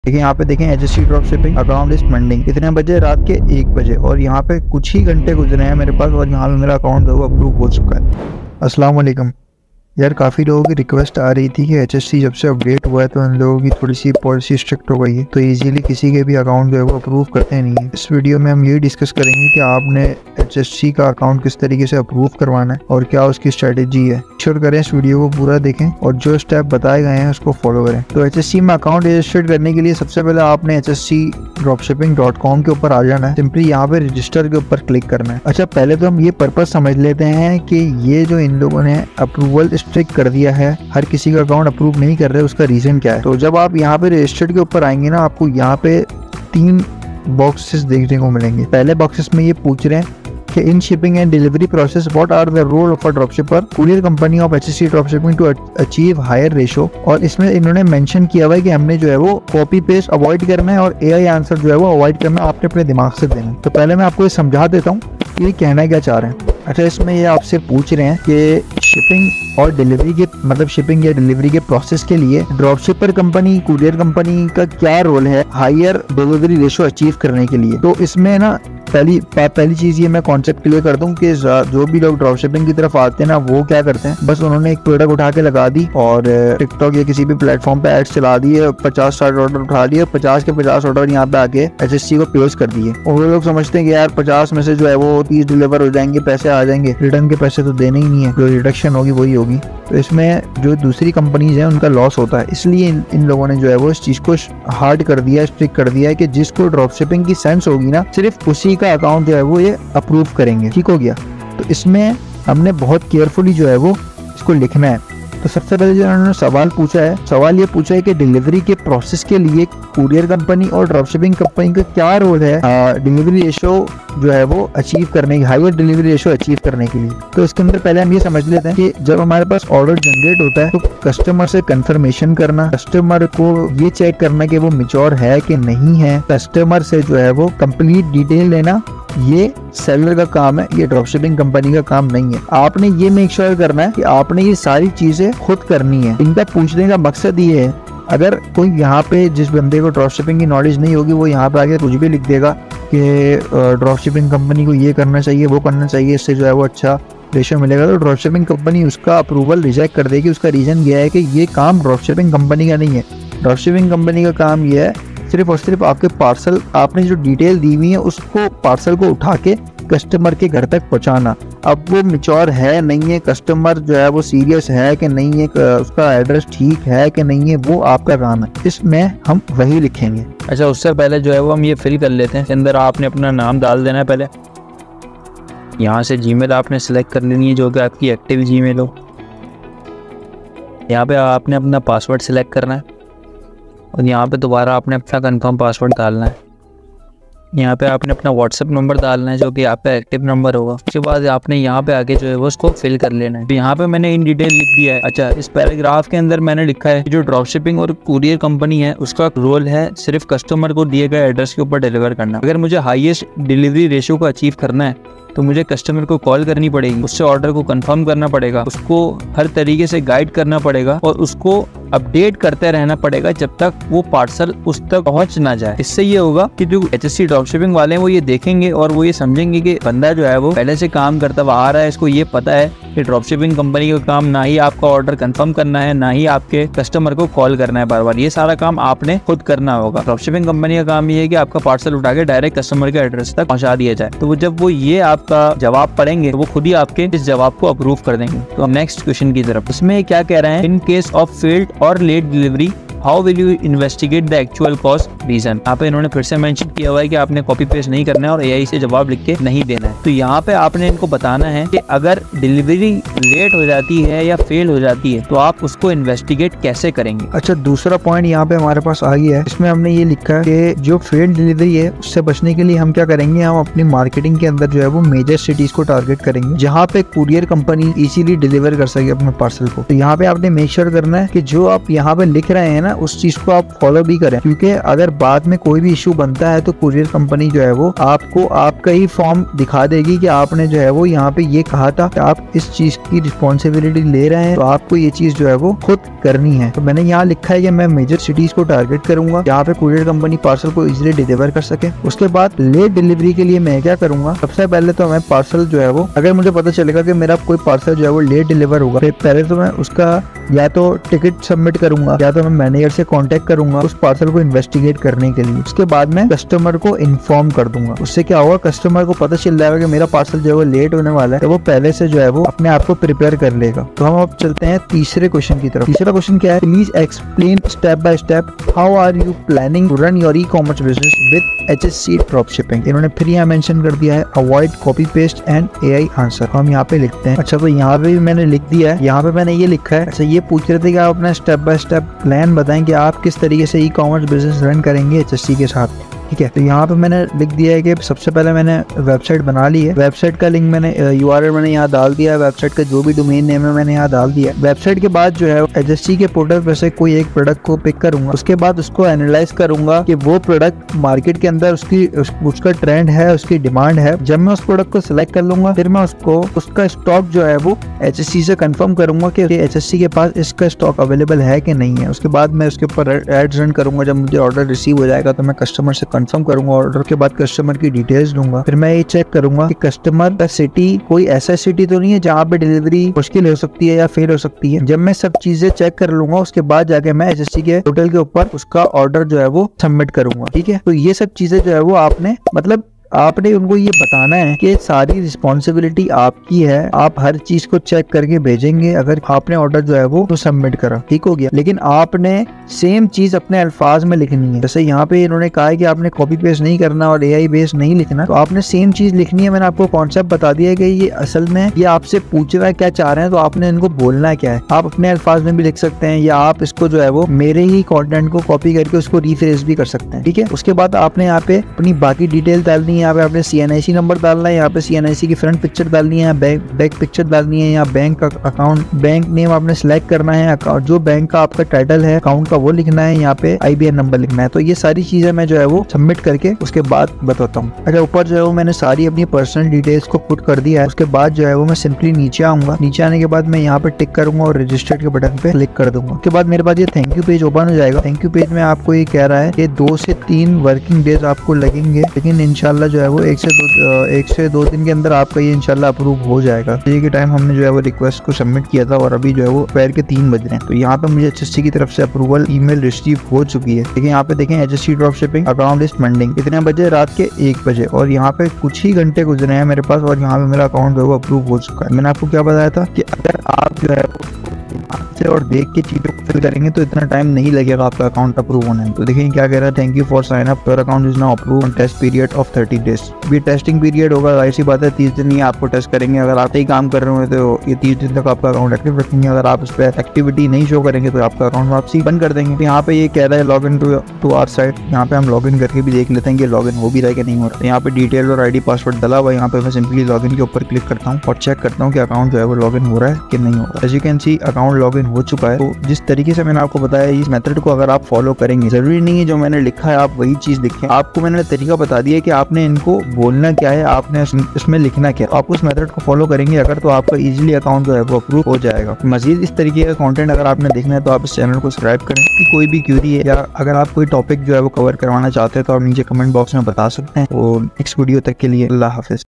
देखिए यहाँ पे देखें HSC drop shipping account is pending. कितने बजे? रात के 1 बजे। और यहाँ पे कुछ ही घंटे गुजरे हैं मेरे पास और यहाँ पे मेरा अकाउंट जो है वो अप्रूव हो चुका है। अस्सलाम वालेकुम यार, काफ़ी लोगों की रिक्वेस्ट आ रही थी कि HSC जब से अपडेट हुआ है तो उन लोगों की थोड़ी सी पॉलिसी स्ट्रिक्ट हो गई है, तो इजीली किसी के भी अकाउंट जो है वो अप्रूव करते नहीं है। इस वीडियो में हम यही डिस्कस करेंगे कि आपने HSC का अकाउंट किस तरीके से अप्रूव करवाना है और क्या उसकी स्ट्रेटेजी है। श्योर करें इस वीडियो को पूरा देखें और जो स्टेप बताए गए हैं उसको फॉलो करें। तो HSC में अकाउंट रजिस्टर्ड करने के लिए सबसे पहले आपने hscdropshipping.com के ऊपर आ जाना है। सिंपली यहाँ पे रजिस्टर के ऊपर क्लिक करना है। अच्छा, पहले तो हम ये पर्पज समझ लेते हैं कि ये जो इन लोगों ने अप्रूवल स्ट्रिक्ट कर दिया है, हर किसी का अकाउंट अप्रूव नहीं कर रहे, उसका रीजन क्या है। तो जब आप यहाँ पे रजिस्टर्ड के ऊपर आएंगे ना, आपको यहाँ पे 3 बॉक्सेस देखने को मिलेंगे। पहले बॉक्सेस में ये पूछ रहे हैं कि in shipping and delivery process what are the role of a dropshipper courier company of HSC dropshipping to achieve higher ratio. और इसमें इन्होंने मेंशन किया हुआ है कि हमने जो है वो कॉपी पेस्ट अवॉइड करना है और AI आंसर जो है वो अवॉइड करना है, आपने अपने दिमाग से देना है। तो पहले मैं आपको ये समझा देता हूँ कि ये कहना क्या चाह रहे हैं। अच्छा, इसमें ये आपसे पूछ रहे हैं कि शिपिंग और डिलीवरी के मतलब शिपिंग या डिलीवरी के प्रोसेस के लिए ड्रॉपशिपर कंपनी, कुरियर कंपनी का क्या रोल है हायर डिलीवरी रेशो अचीव करने के लिए। तो इसमें ना पहली चीज ये मैं कॉन्सेप्ट क्लियर कर दूं कि जो भी लोग ड्रॉप शिपिंग की तरफ आते हैं ना, वो क्या करते हैं, बस उन्होंने एक प्रोडक्ट उठा के लगा दी और टिकटॉक या किसी भी प्लेटफॉर्म पे एड्स चला दिए, 50-60 ऑर्डर उठा लिए, 50 के 50 ऑर्डर यहाँ पे आके HSC को पेश कर दिए। और वो लोग समझते हैं कि यार 50 में से जो है वो 30 डिलीवर हो जाएंगे, पैसे आ जाएंगे, रिटर्न के पैसे तो देने ही नहीं है, जो रिडक्शन होगी वही होगी। तो इसमें जो दूसरी कंपनीज हैं उनका लॉस होता है। इसलिए इन लोगों ने जो है वो इस चीज को हार्ड कर दिया, स्ट्रिक्ट कर दिया है कि जिसको ड्रॉप शिपिंग की सेंस होगी ना, सिर्फ उसी का अकाउंट जो है वो ये अप्रूव करेंगे। ठीक हो गया। तो इसमें हमने बहुत केयरफुली जो है वो इसको लिखना है। तो सबसे पहले जो उन्होंने सवाल पूछा है, सवाल ये पूछा है कि डिलीवरी के प्रोसेस के लिए कुरियर कंपनी और ड्रॉपशिपिंग कंपनी का क्या रोल है डिलीवरी रेशो जो है वो अचीव करने की, हाईयर डिलीवरी रेशो अचीव करने के लिए। तो इसके अंदर पहले हम ये समझ लेते हैं कि जब हमारे पास ऑर्डर जनरेट होता है तो कस्टमर से कंफर्मेशन करना, कस्टमर को ये चेक करना कि वो मैच्योर है कि नहीं है, कस्टमर से जो है वो कंप्लीट डिटेल लेना, ये सेलर का काम है, ये ड्रॉपशिपिंग कंपनी का काम नहीं है। आपने ये मेक श्योर करना है कि आपने ये सारी चीजें खुद करनी है। इनका पूछने का मकसद ये है, अगर कोई यहाँ पे जिस बंदे को ड्रॉपशिपिंग की नॉलेज नहीं होगी वो यहाँ पे आके कुछ भी लिख देगा कि ड्रॉपशिपिंग कंपनी को ये करना चाहिए, वो करना चाहिए, इससे जो है वो अच्छा रेशो मिलेगा, तो ड्रॉपशिपिंग कंपनी उसका अप्रूवल रिजेक्ट कर देगी। उसका रीजन ये है कि ये काम ड्रॉपशिपिंग कंपनी का नहीं है। ड्रॉपशिपिंग कंपनी का काम ये है सिर्फ और सिर्फ आपके पार्सल, आपने जो डिटेल दी हुई है उसको, पार्सल को उठा के कस्टमर के घर तक पहुंचाना। अब वो मैच्योर है नहीं है, कस्टमर जो है वो सीरियस है कि नहीं है, उसका एड्रेस ठीक है कि नहीं है, वो आपका काम है। इसमें हम वही लिखेंगे। अच्छा, उससे पहले जो है वो हम ये फिल कर लेते हैं। इसके अंदर आपने अपना नाम डाल देना है। पहले यहाँ से जीमेल आपने सेलेक्ट कर लेनी है जो कि आपकी एक्टिव जीमेल हो। यहाँ पे आपने अपना पासवर्ड सेलेक्ट करना है और यहाँ पे दोबारा आपने अपना कंफर्म पासवर्ड डालना है। यहाँ पे आपने अपना व्हाट्सएप नंबर डालना है जो कि आपका एक्टिव नंबर होगा। उसके बाद आपने यहाँ पे आके जो है वो उसको फिल कर लेना है। तो यहाँ पे मैंने इन डिटेल लिख दिया है। अच्छा, इस पैराग्राफ के अंदर मैंने लिखा है कि जो ड्रॉपशिपिंग और कुरियर कंपनी है उसका रोल है सिर्फ कस्टमर को दिए गए एड्रेस के ऊपर डिलीवर करना। अगर मुझे हाईएस्ट डिलीवरी रेशो को अचीव करना है तो मुझे कस्टमर को कॉल करनी पड़ेगी, उससे ऑर्डर को कंफर्म करना पड़ेगा, उसको हर तरीके से गाइड करना पड़ेगा और उसको अपडेट करते रहना पड़ेगा जब तक वो पार्सल उस तक पहुंच ना जाए। इससे ये होगा कि जो HSC ड्रॉपशिपिंग वाले हैं वो ये देखेंगे और वो ये समझेंगे कि बंदा जो है वो पहले से काम करता हुआ आ रहा है, इसको ये पता है कि ड्रॉपशिपिंग कंपनी का काम ना ही आपका ऑर्डर कंफर्म करना है, ना ही आपके कस्टमर को कॉल करना है बार बार। ये सारा काम आपने खुद करना होगा। ड्रॉपशिपिंग कंपनी का काम ये है कि आपका पार्सल उठा के डायरेक्ट कस्टमर के एड्रेस तक पहुंचा दिया जाए। तो वो जब वो ये आपका जवाब पढ़ेंगे तो वो खुद ही आपके इस जवाब को अप्रूव कर देंगे। तो हम नेक्स्ट क्वेश्चन की तरफ, इसमें क्या कह रहे हैं, इन केस ऑफ फेल्ड और late delivery how will you investigate the actual cause reason. यहाँ पे इन्होंने फिर से मेंशन किया हुआ है कि आपने कॉपी पेस्ट नहीं करना है और AI से जवाब लिख के नहीं देना है। तो यहाँ पे आपने इनको बताना है कि अगर डिलीवरी लेट हो जाती है या फेल हो जाती है तो आप उसको इन्वेस्टिगेट कैसे करेंगे। अच्छा, दूसरा पॉइंट यहाँ पे हमारे पास आ गया है। इसमें हमने ये लिखा है कि जो फेल डिलीवरी है उससे बचने के लिए हम क्या करेंगे, हम अपनी मार्केटिंग के अंदर जो है वो मेजर सिटीज को टारगेट करेंगे जहाँ पे कुरियर कंपनी इजीली डिलीवर कर सके अपने पार्सल को। तो यहाँ पे आपने मेक श्योर करना है कि जो आप यहाँ पे लिख रहे हैं ना उस चीज को आप फॉलो भी करें, क्योंकि अगर बाद में कोई भी इशू बनता है तो कुरियर कंपनी जो है वो आपको आपका ही फॉर्म दिखा देगी कि आपने जो है वो यहाँ पे ये कहा था कि आप इस चीज की रिस्पॉन्सिबिलिटी ले रहे हैं, तो आपको ये चीज जो है वो खुद करनी है। तो मैंने यहाँ लिखा है कि मैं मेजर सिटीज को टारगेट करूंगा यहाँ पे कुरियर कंपनी पार्सल को इजीली डिलीवर कर सके। उसके बाद लेट डिलीवरी के लिए मैं क्या करूंगा, सबसे पहले तो मैं पार्सल जो है वो, अगर मुझे पता चलेगा कि मेरा कोई पार्सल जो है वो लेट डिलीवर होगा, फिर पहले तो मैं उसका या तो टिकट सबमिट करूंगा या तो मैं मैनेजर से कांटेक्ट करूंगा उस पार्सल को इन्वेस्टिगेट करने के लिए। उसके बाद मैं कस्टमर को इन्फॉर्म कर दूंगा। उससे क्या होगा, कस्टमर को पता चल जाएगा कि मेरा पार्सल जो है वो लेट होने वाला है, तो वो पहले से जो है वो अपने आप को प्रिपेयर कर लेगा। तो हम अब चलते हैं तीसरे क्वेश्चन की तरफ। तीसरा क्वेश्चन क्या है, please explain step by step how are you planning to run your e-commerce business with HSC drop shipping. इन्होंने फिर यहाँ मेंशन कर दिया है avoid copy paste and AI answer. हम यहाँ पे लिखते हैं। अच्छा, तो यहाँ पे भी मैंने लिख दिया है, यहाँ पे मैंने ये लिखा है। अच्छा, ये पूछ रहे थे कि आप अपना स्टेप बाय स्टेप प्लान बताएं कि आप किस तरीके से ई-कॉमर्स बिजनेस रन करेंगे HSC के साथ। ठीक है, तो यहाँ पे मैंने लिख दिया है कि सबसे पहले मैंने वेबसाइट बना ली है। वेबसाइट का लिंक मैंने URL मैंने यहाँ डाल दिया है। वेबसाइट का जो भी डोमेन नेम है मैंने यहाँ डाल दिया है। वेबसाइट के बाद जो है HSC के पोर्टल पर से कोई एक प्रोडक्ट को पिक करूंगा। उसके बाद उसको एनालाइज करूंगा कि वो प्रोडक्ट मार्केट के अंदर उसका ट्रेंड है, उसकी डिमांड है। जब मैं उस प्रोडक्ट को सिलेक्ट कर लूंगा, फिर मैं उसका स्टॉक जो है वो HSC से कंफर्म करूंगा कि HSC के पास इसका स्टॉक अवेलेबल है कि नहीं है। उसके बाद मैं उसके ऊपर एड्स रन करूंगा। जब मुझे ऑर्डर रिसीव हो जाएगा तो मैं कस्टमर से कंफर्म करूंगा ऑर्डर के बाद कस्टमर की डिटेल्स दूंगा। फिर मैं ये चेक करूंगा कि कस्टमर का सिटी कोई ऐसा सिटी तो नहीं है जहाँ पे डिलीवरी मुश्किल हो सकती है या फेल हो सकती है। जब मैं सब चीजें चेक कर लूंगा, उसके बाद जाके मैं HSC के पोर्टल के ऊपर उसका ऑर्डर जो है वो सबमिट करूंगा। ठीक है, तो ये सब चीजें जो है वो आपने उनको ये बताना है कि सारी रिस्पॉन्सिबिलिटी आपकी है। आप हर चीज को चेक करके भेजेंगे अगर आपने ऑर्डर जो है वो तो सबमिट करा। ठीक हो गया, लेकिन आपने सेम चीज अपने अल्फाज में लिखनी है। जैसे यहाँ पे इन्होंने कहा है कि आपने कॉपी पेस्ट नहीं करना और AI बेस्ड नहीं लिखना, तो आपने सेम चीज लिखनी है। मैंने आपको कॉन्सेप्ट बता दिया है कि ये असल में ये आपसे पूछ रहा है क्या चाह रहे हैं, तो आपने इनको बोलना क्या है। आप अपने अल्फाज में भी लिख सकते हैं या आप इसको जो है वो मेरे ही कंटेंट को कॉपी करके उसको रिफ्रेश भी कर सकते हैं। ठीक है, उसके बाद आपने यहाँ पे अपनी बाकी डिटेल डालनी है। यहाँ पे आपने CNIC नंबर डालना है, यहाँ पे CNIC की फ्रंट पिक्चर डालनी है, बैक पिक्चर डालनी है, यहाँ बैंक का अकाउंट बैंक नेम आपने सिलेक्ट करना है, जो बैंक का आपका टाइटल है अकाउंट का वो लिखना है, यहाँ पे IBN नंबर लिखना है। तो ये सारी चीजें मैं जो है वो सबमिट करके उसके बाद बताता हूँ। अच्छा, ऊपर जो है वो मैंने सारी अपनी पर्सनल डिटेल्स को पुट कर दिया है। उसके बाद जो है वो मैं सिंपली नीचे आऊंगा। नीचे आने के बाद मैं यहाँ पे टिक करूंगा और रजिस्टर्ड के बटन पे क्लिक कर दूंगा। उसके बाद मेरे पास ये थैंक यू पेज ओपन हो जाएगा। थैंक यू पेज में आपको ये कह रहा है कि 2 से 3 वर्किंग डेज आपको लगेंगे, लेकिन इंशाल्लाह जो है वो 1 से 2 दिन के अंदर आपका ये इंशाल्लाह अप्रूव हो जाएगा। ये के टाइम हमने जो है वो रिक्वेस्ट को सबमिट किया था और अभी जो है वो दोपहर के 3 बज रहे हैं। तो यहाँ पे मुझे HSC की तरफ से अप्रूवल ईमेल रिसीव हो चुकी है। देखिए यहाँ पे देखें HSC drop shipping account is pending. कितने बजे, रात के 1 बजे, और यहाँ पे कुछ ही घंटे गुजरे हैं मेरे पास और यहाँ पे मेरा अकाउंट जो है वो अप्रूव हो चुका है। मैंने आपको क्या बताया था कि अगर आप जो है और देख के चीजों को फिल करेंगे तो इतना टाइम नहीं लगेगा आपका अकाउंट अप्रूव होने में। तो देखिए क्या कह रहा है, thank you for sign up, your account is now approved on test period of 30 days. भी टेस्टिंग पीरियड होगा, ऐसी बात है 30 दिन ही आपको टेस्ट करेंगे। अगर आप ही काम कर रहे हो तो ये 30 दिन तक आपका अकाउंट एक्टिव रखेंगे। अगर आप उस पर एक्टिविटी नहीं शो करेंगे तो आपका अकाउंट वापसी बंद कर देंगे। तो यहाँ पे ये कह रहा है log in to our site. यहाँ पे हम लॉग इन करके भी देख लेते हैं कि लॉग इन हो भी रहा है कि नहीं हो रहा है। यहाँ पे डिटेल और ID पासवर्ड डाला हुआ है। यहाँ पे मैं सिंपली लॉग इन के ऊपर क्लिक करता हूँ और चेक करता हूँ कि अकाउंट जो है वो लॉग इन हो रहा है कि नहीं हो रहा है। As you can see account log in हो चुका है। तो जिस तरीके से मैंने आपको बताया, इस मेथड को अगर आप फॉलो करेंगे, जरूरी नहीं है जो मैंने लिखा है आप वही चीज लिखें। आपको मैंने तरीका बता दिया कि आपने इनको बोलना क्या है, आपने इसमें लिखना क्या है। आप उस मेथड को फॉलो करेंगे अगर, तो आपका इजीली अकाउंट जो है वो अप्रूव हो जाएगा। मजीद इस तरीके का कंटेंट अगर आपने देखना है तो आप इस चैनल को सब्सक्राइब करें। कि कोई भी क्यूरी है या अगर आप कोई टॉपिक जो है वो कवर करवाना चाहते हैं तो आप नीचे कमेंट बॉक्स में बता सकते हैं। और नेक्स्ट वीडियो तक के लिए अल्लाह हाफिज।